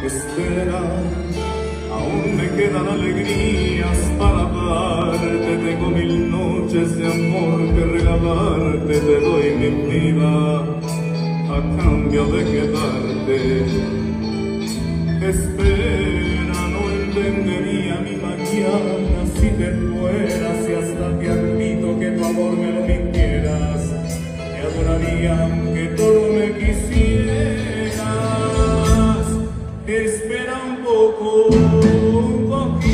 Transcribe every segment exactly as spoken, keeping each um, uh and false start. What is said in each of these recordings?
Espera, aún me quedan alegrías para darte. Tengo mil noches de amor que regalarte. Te doy mi vida a cambio de quedarte. Espera, no entendería mi mañana si te fueras, y hasta te admito que tu amor me lo mintieras. Te adoraría aunque todo me quisieras. Espera un poco, un poquito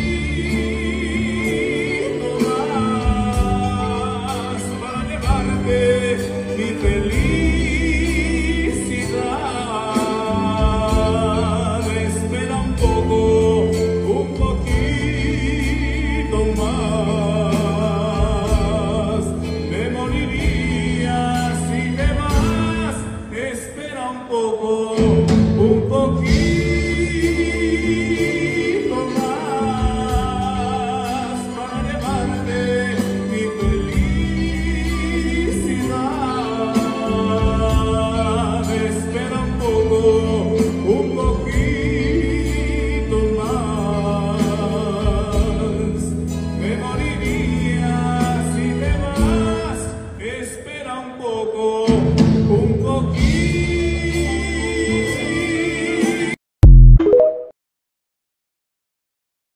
más para llevarte mi felicidad. Espera un poco, un poquito más. Me moriría si te vas. Espera un poco, un poquito. Un poquito.